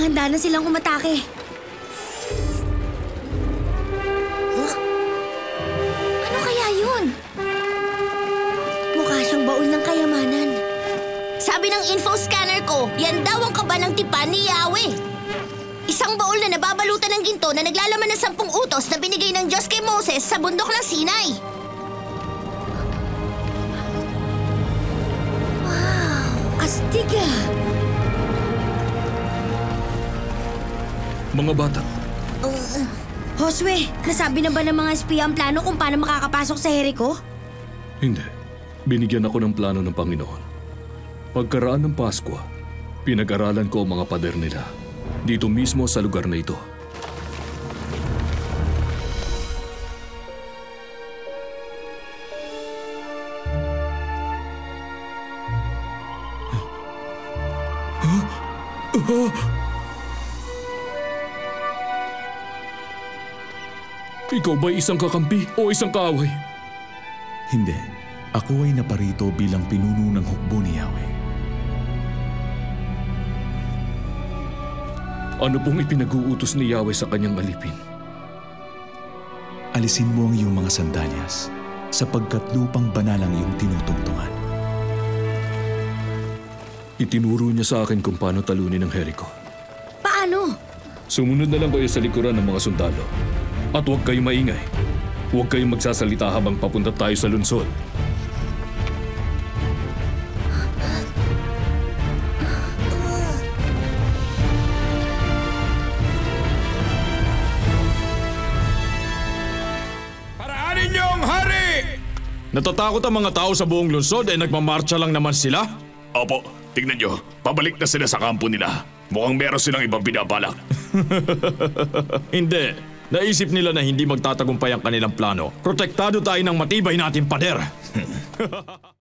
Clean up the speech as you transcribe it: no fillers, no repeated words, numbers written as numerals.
handa na silang umatake. Huh? Ano kaya yun? Mukha siyang baul ng kayamanan. Sabi ng info scanner ko, yan daw ang kaba ng tipan ni Yahweh. Isang baul na nababalutan ng ginto na naglalaman ng 10 utos na binigay ng Diyos kay Moses sa bundok ng Sinai. Wow, astig ah. Mga bata, Josue, nasabi na ba ng mga espiya ang plano kung paano makakapasok sa Jericho? hindi. Binigyan ako ng plano ng Panginoon. Pagkaraan ng Pasko, pinag-aralan ko ang mga pader nila. Dito mismo sa lugar na ito. Ikaw ba'y isang kakampi o isang kaaway? Hindi. Ako ay naparito bilang pinuno ng hukbo ni Yahweh. Ano pong ipinag-uutos ni Yahweh sa kanyang alipin? Alisin mo ang iyong mga sandalyas sapagkat lupang banal ang iyong tinutungtungan. Itinuro niya sa akin kung paano talunin ang Jericho. Paano? Sumunod na lang kayo sa likuran ng mga sundalo. At huwag kayong maingay. Huwag kayong magsasalita habang papunta tayo sa lungsod. Paraanin niyo ang hari! Natatakot ang mga tao sa buong lungsod nagmamarcha lang naman sila? Opo, tignan nyo. Pabalik na sila sa kampo nila. Mukhang meron silang ibang binabalak. Hindi. Naisip nila na hindi magtatagumpay ang kanilang plano. Protektado tayo ng matibay nating pader.